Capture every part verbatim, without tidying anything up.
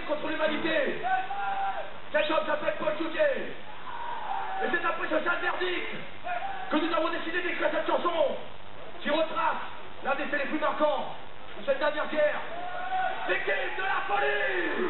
crime contre l'humanité. Cet homme s'appelle Paul Joutier. Et c'est après ce sale verdict que nous avons décidé d'écrire cette chanson qui retrace l'un des faits les plus marquants de cette dernière guerre. L'équipe de la folie.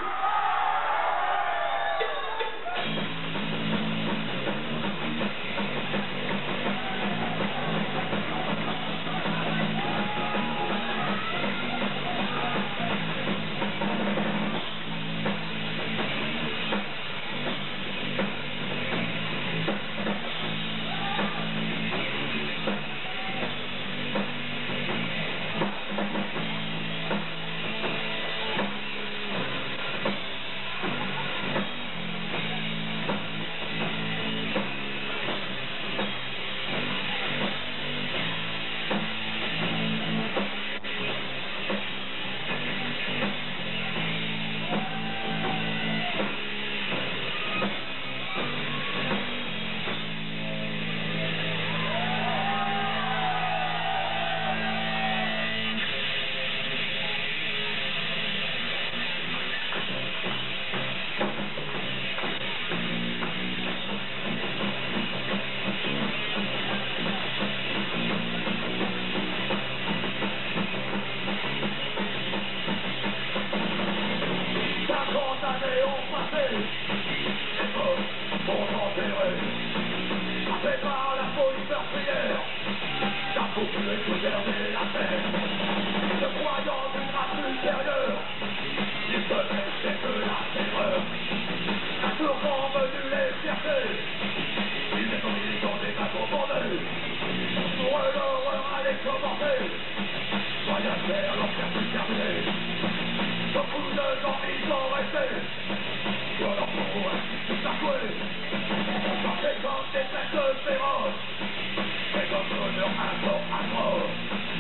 Années ont passé, les morts sont enterrés, frappés par la folie meurtrière, la foule est gouverner la terre, se croyant d'une race supérieure, ils se laissaient que la terreur, la tourment venue les chercher, ils étaient dans des bateaux bordés, pour eux l'horreur allait commencer, voyageurs leur faire plus terminer. Beaucoup de gens ils sont restés sur leur peau ainsi tatoués, chantés comme des bêtes féroces et comme leur import atroce.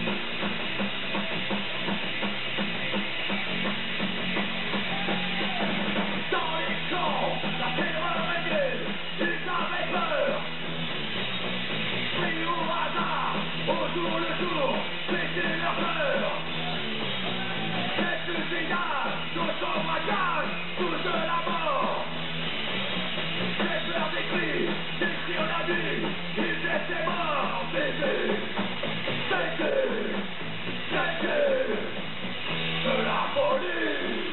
Dans les camps, la terreur régnait, ils avaient peur. Pris au hasard, au jour le jour, c'était leur peur. D'autres braquages, tous de la mort. J'ai peur des cris, des cris on a vu, ils étaient morts, c'était, c'était, c'était de la folie.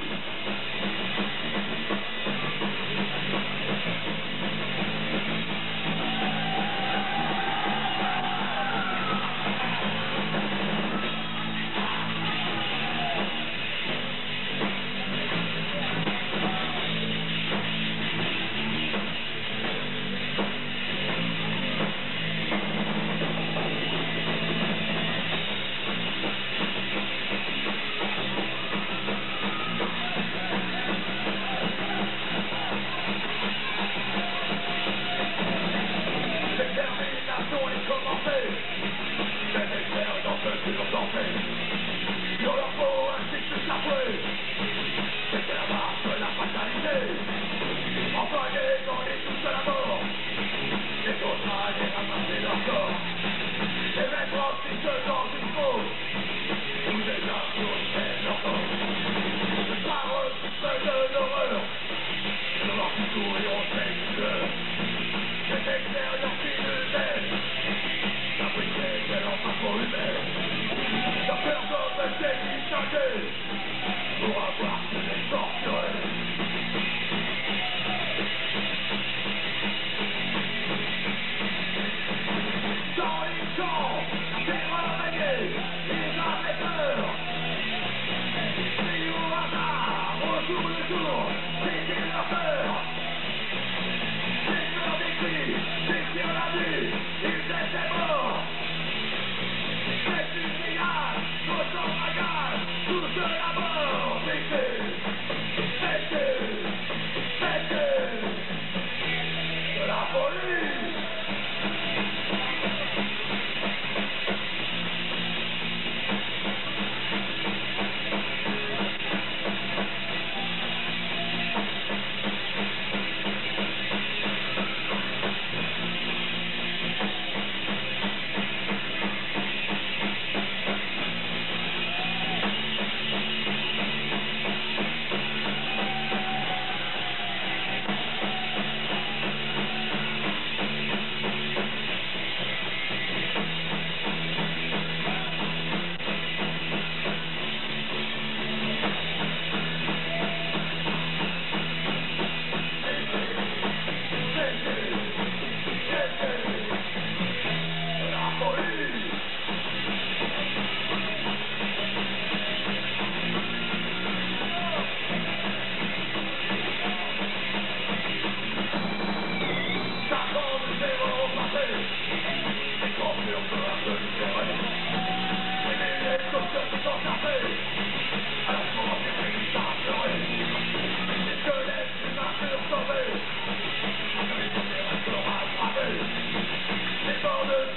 Sur leur peau ainsi que tatoués, c'était la marque de la fatalité. Envoyés dans les touches de la mort, les autres allaient ramasser leur corps, les mettre ensuite dans une fosse, où des armes touchaient leur corps. Le paroxysme de l'horreur, sur leur couteau et on fait une heure. Cet extérieur qui nous aide, fabriqué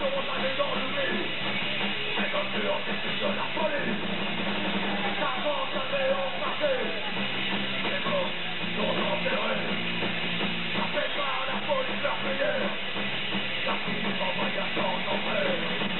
sont allés dans l'oubli. Et comme sûr, c'est plus de la folie. T'avances jamais au passé. Les morts sont enterrés. Ça fait par la folie meurtrière. La foule en voyage sans enfer.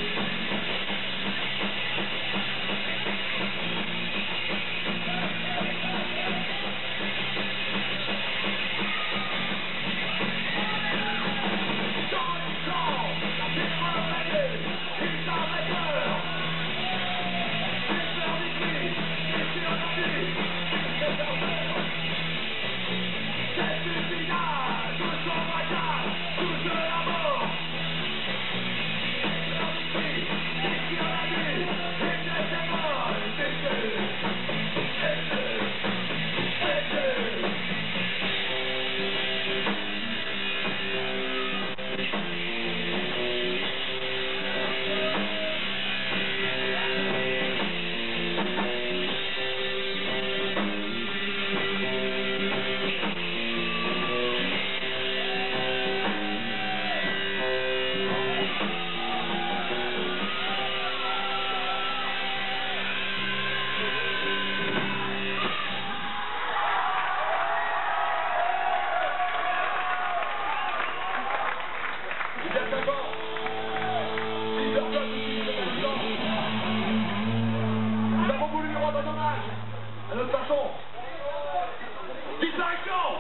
Nous avons voulu lui rendre hommage à notre façon. Disparition!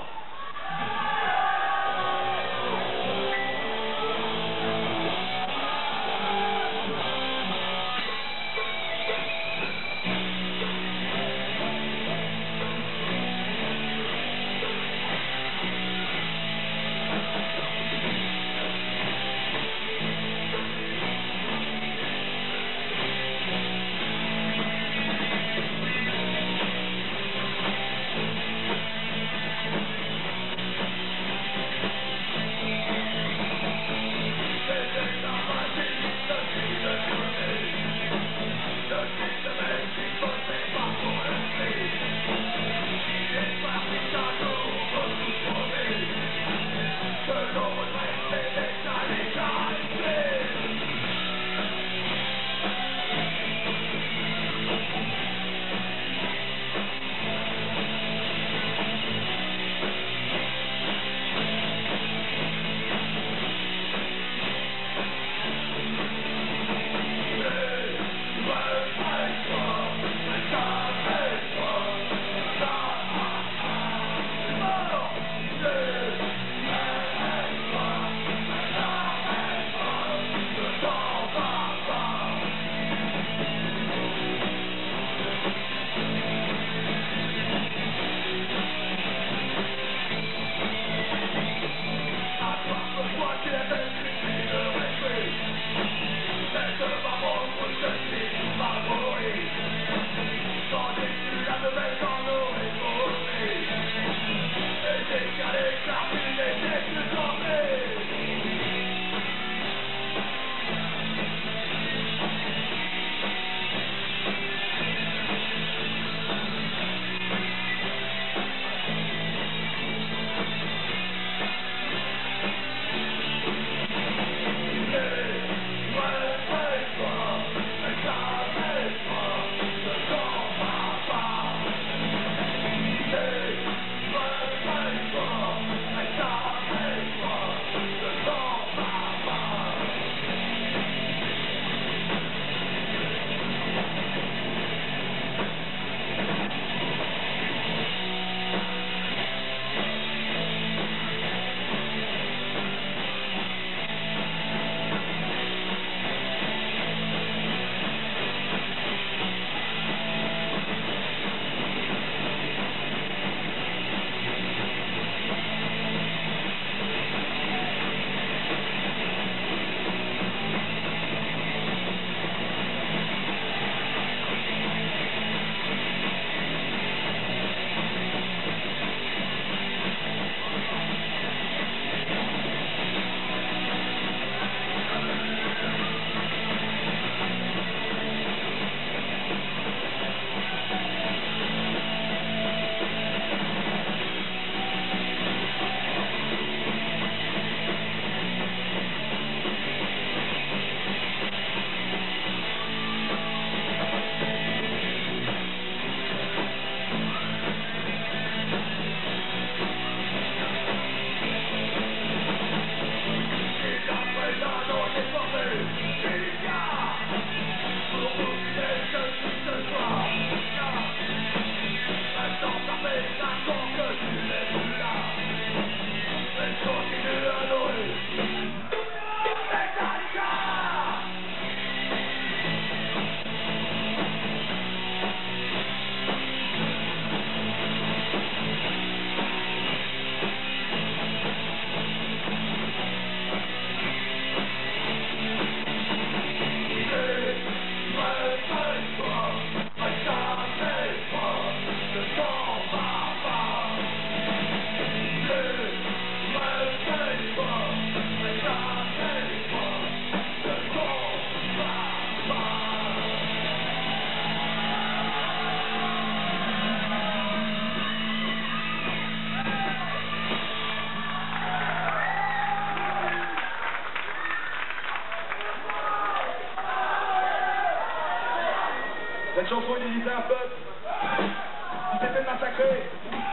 Cette chanson il disait un peuple qui s'est fait massacrer,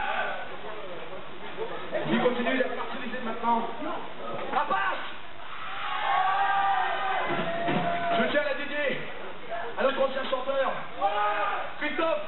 qui continue d'être martyrisé maintenant. Rapace! Je tiens à la dédier à notre ancien chanteur, Christophe.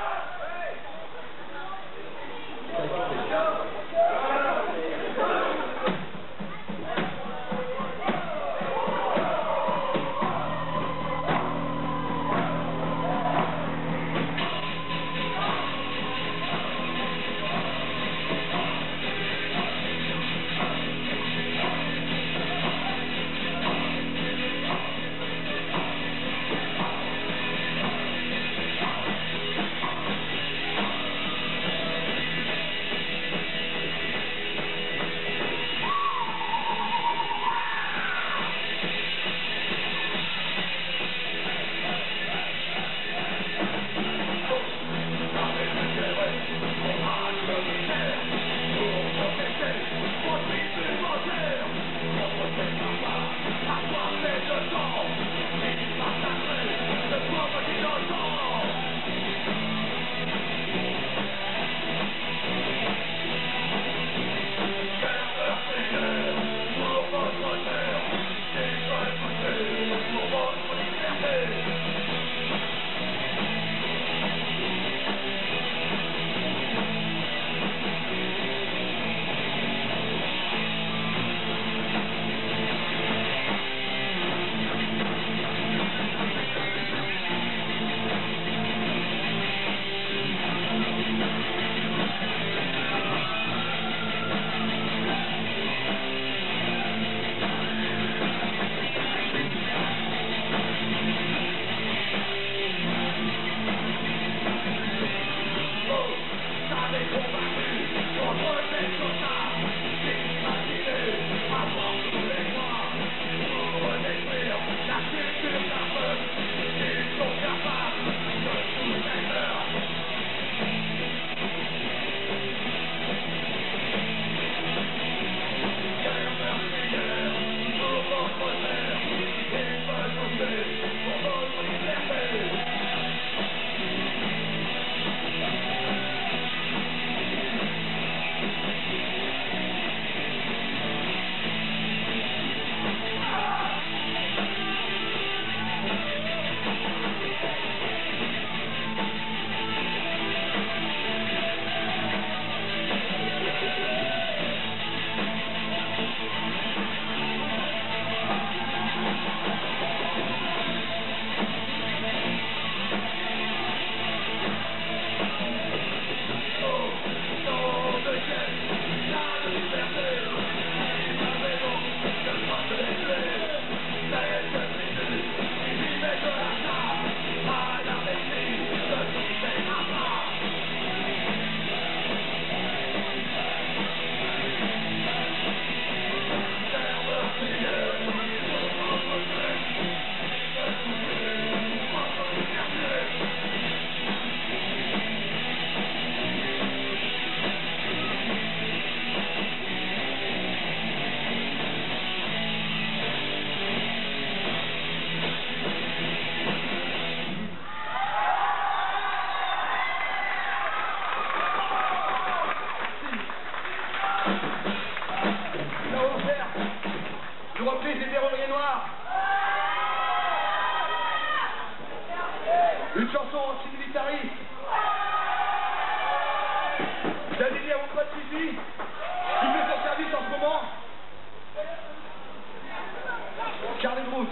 Une reprise des Ferronneries Noirs. Une chanson anti-militariste. J'ai dédié à mon pote Fifi, qui fait son service en ce moment. Carnet de route.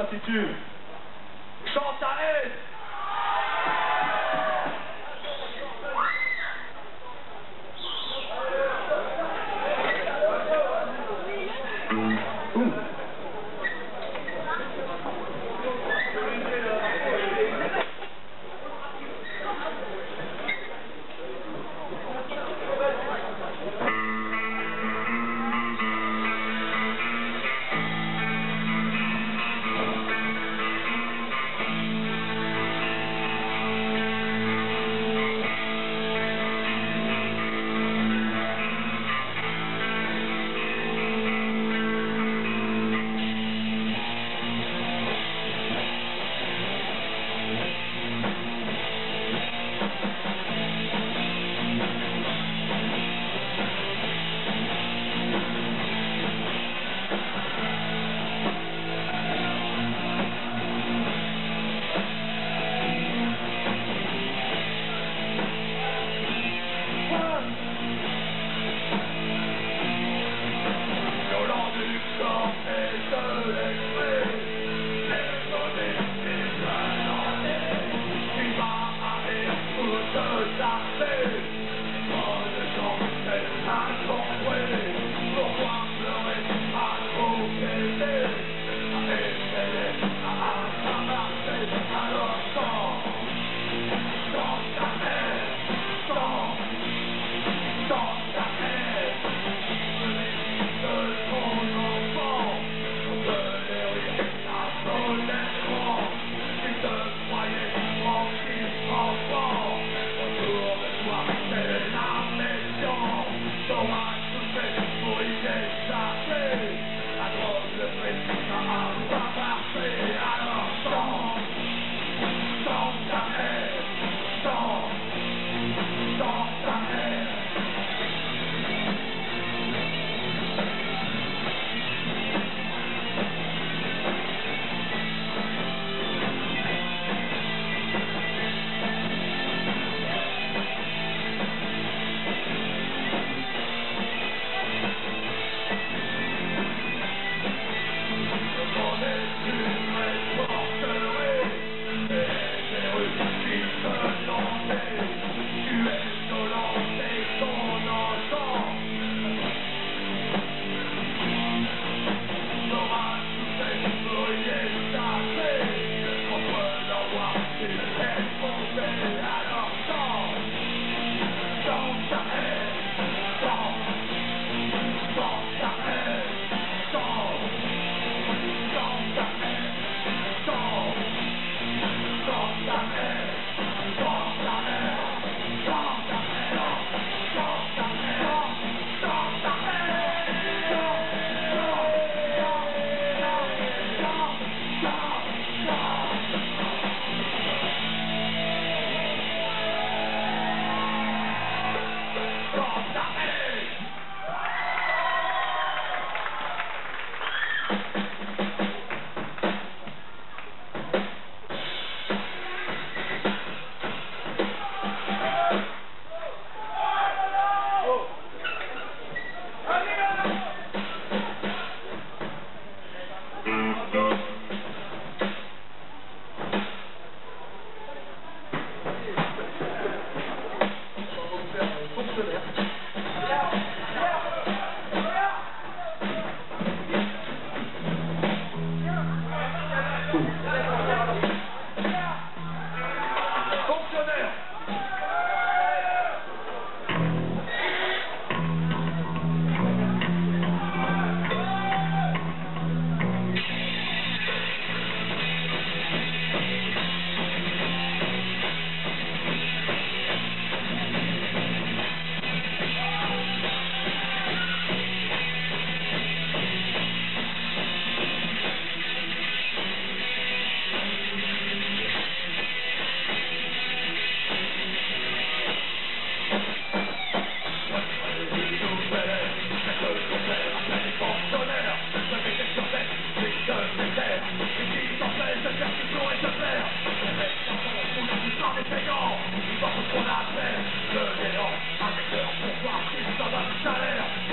s'intitule Quand ta haine.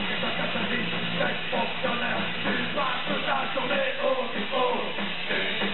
Fonctionnaire, tu passes ta journée au bureau.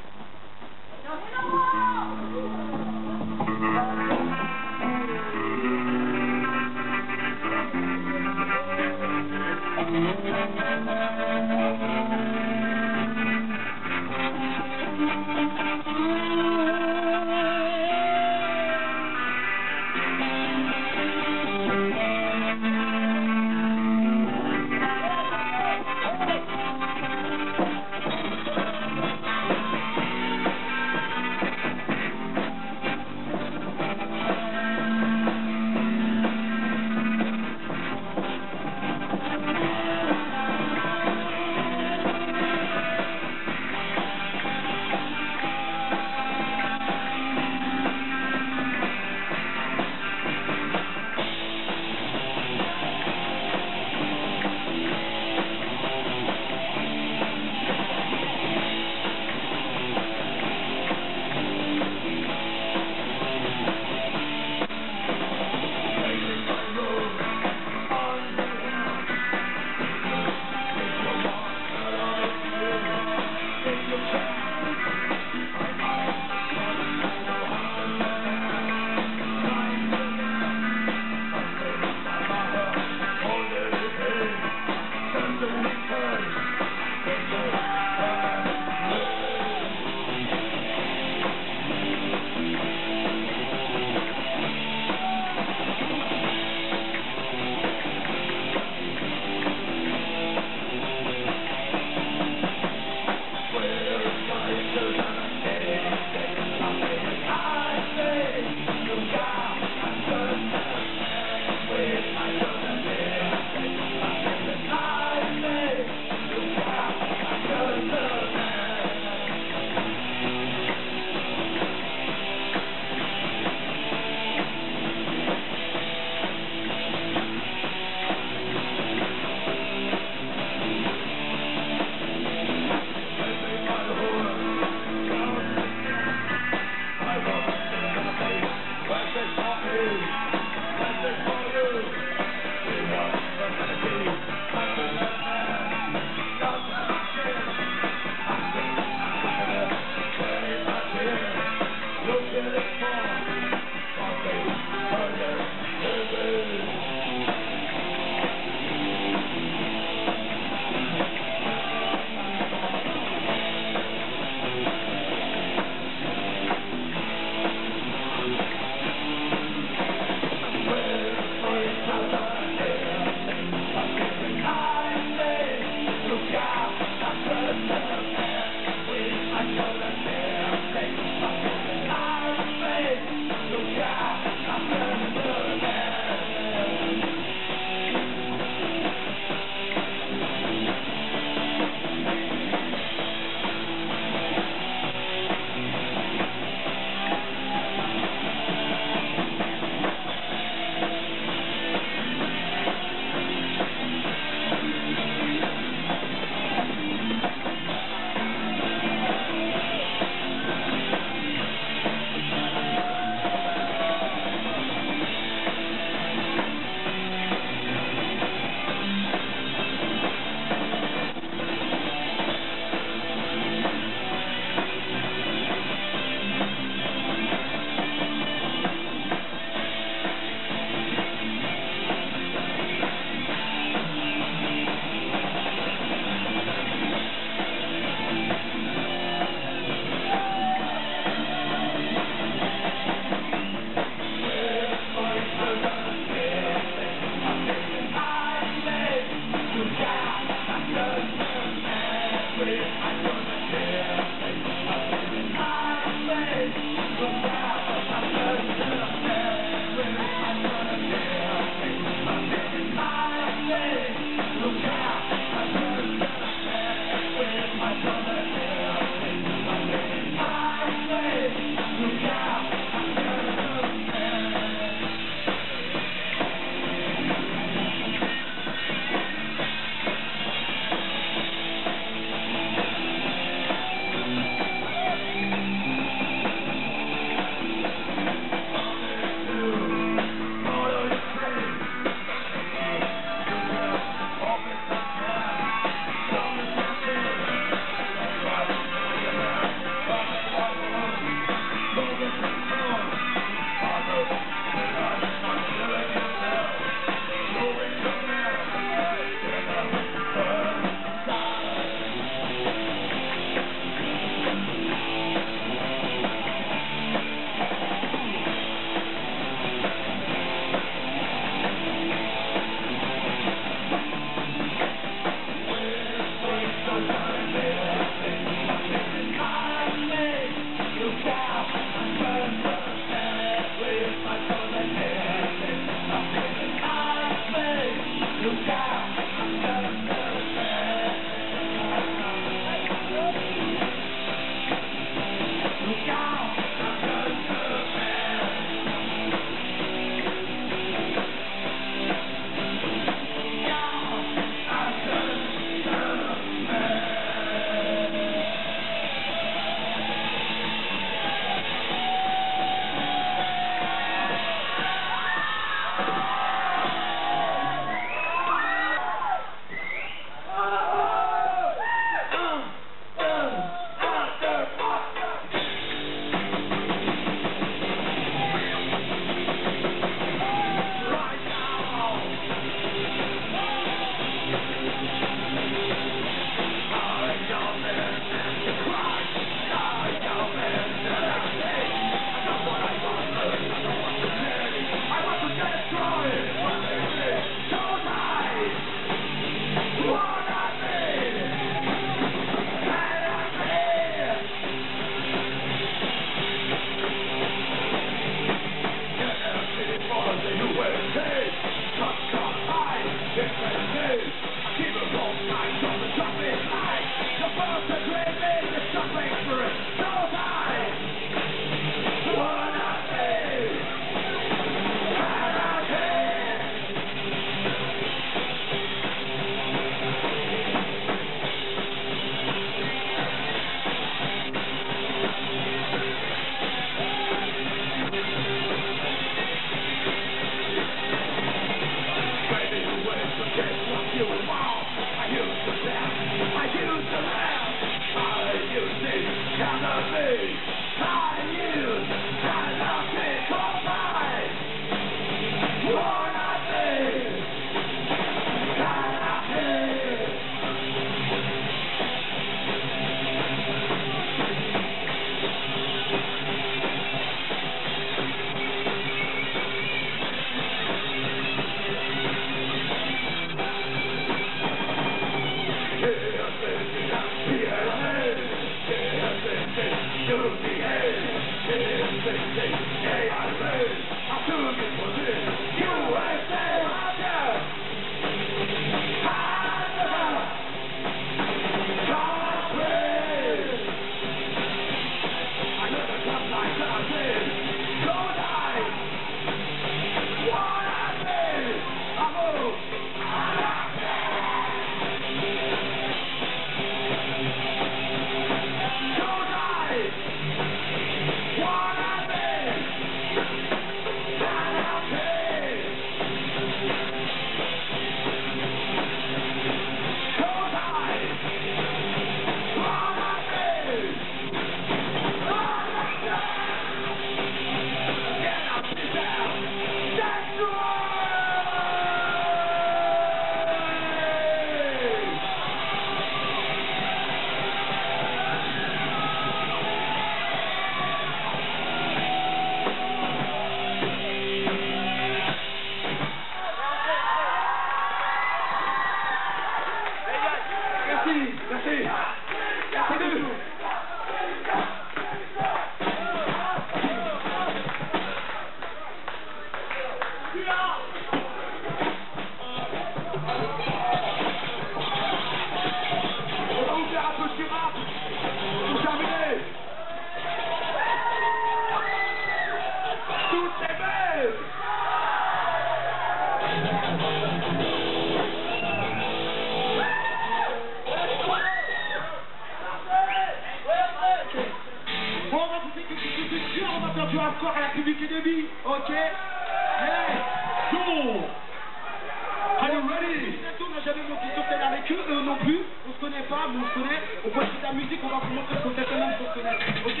encore à la public enemy, ok? Yes! Go! Are you ready? On n'a jamais monté sur scène avec eux, eux non plus. On se connaît pas, mais on se connaît. On peut écouter de la musique, on va vous montrer qu'on est quand même qu'on se connaît. Ok?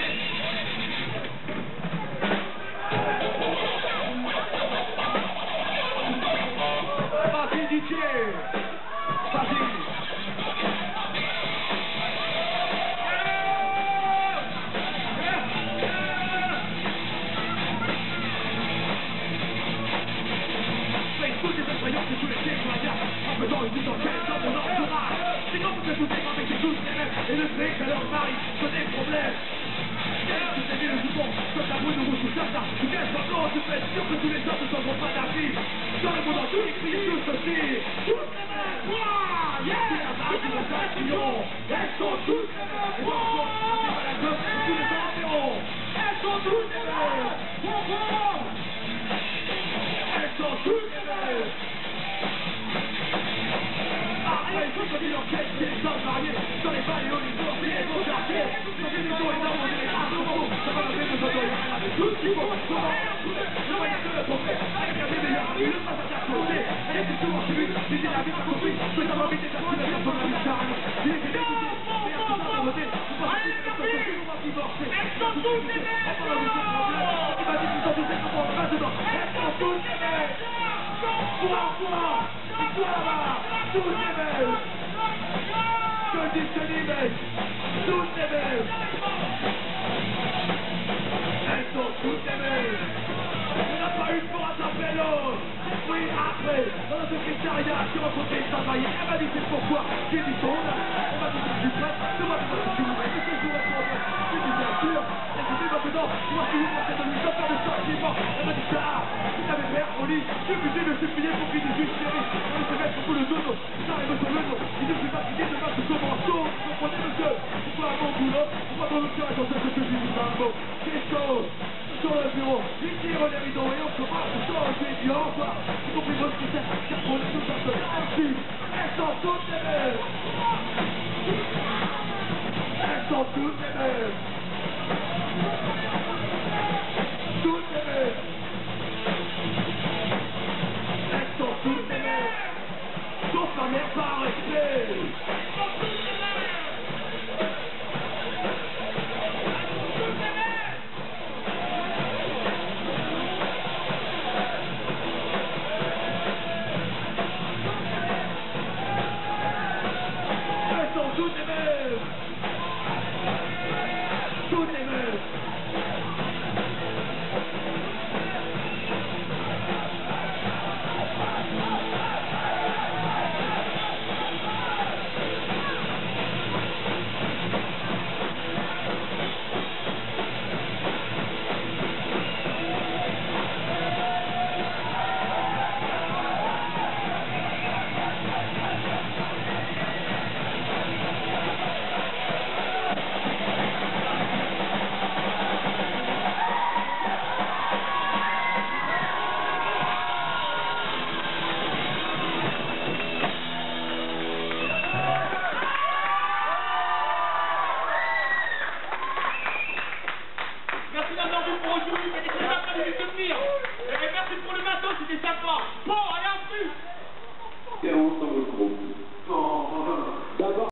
Vas-y D J! Vas-y! C'est tous les témoignages, en faisant une mise en scène dans mon entourage. C'est comme vous êtes tous avec des choses les mêmes, et le fait que leur mari se des problèmes. Qu'est-ce que c'est le jupon, comme la boue de rouge ou ça, ou qu'est-ce que non, je fais sûr que tous les hommes ne changeront pas d'avis. Dans le monde entier, ils crient tous aussi. Tous les mêmes, moi, yeah! C'est la marque de notre action. Elles sont toutes les mêmes, moi! C'est pas la gueule, c'est tous les environs. Elles sont toutes les mêmes, moi! Elles sont toutes les mêmes. Arrête, faut choisir leur quête, c'est les hommes variés. Dans les vallées, au niveau, c'est les beaux quartiers. Dans les maisons et dans les maisons, ça va lever nos oreilles. Avec tout ce qu'il faut, pour rien trouver. Le moyen de le progrès, avec un des meilleurs amis, le passage à côté. Elle était souvent subie, l'idée la vie pas compris. Que ça va vite et ça se lève sur la vie charme. Il était dégoûté, mais à tout ça de voter. Vous pensez que c'est ce qu'on va divorcer. Elles sont toutes les mêmes. On parle de ce problème. Il m'a dit qu'ils sont tous les comment on va dedans. Elles sont toutes les mêmes. Toi, toi, toi là-bas, toutes les mêmes. Je dis que les mêmes, toutes les mêmes. Elles sont toutes les mêmes. On n'a pas eu pour attraper l'autre. Oui, après, dans notre secrétariat, j'ai rencontré une travaillée. Elle m'a dit c'est pourquoi. J'ai dit son âge. Elle m'a dit que je suis prête. Je m'a dit que tu voudrais. Qu'est-ce que je voudrais pour toi? J'ai dit bien sûr. Elle m'a dit maintenant, moi si vous pensez de lui, sans faire de changement. Elle m'a dit ça. Si t'avais peur au lit, je suis obligé de supplier pour qu'il dise chérie. Elle se met sur le dodo. Ça arrive sur le dos. Il dit que je suis fatigué de battre sur mon dos. Vous comprenez monsieur? Pourquoi à mon boulot? Pourquoi dans le cœur et dans ce que je dis du mot? C'est chaud. Sur le bureau, il tire les rideaux et on commence à changer. Il dit au revoir. J'ai compris votre critère, car pour les choses un peu ainsi. Elles sont toutes les mêmes. Elles sont toutes les mêmes. Toutes les mêmes. Elles sont toutes les mêmes. Sauf la mère par respect. Elles sont toutes les mêmes.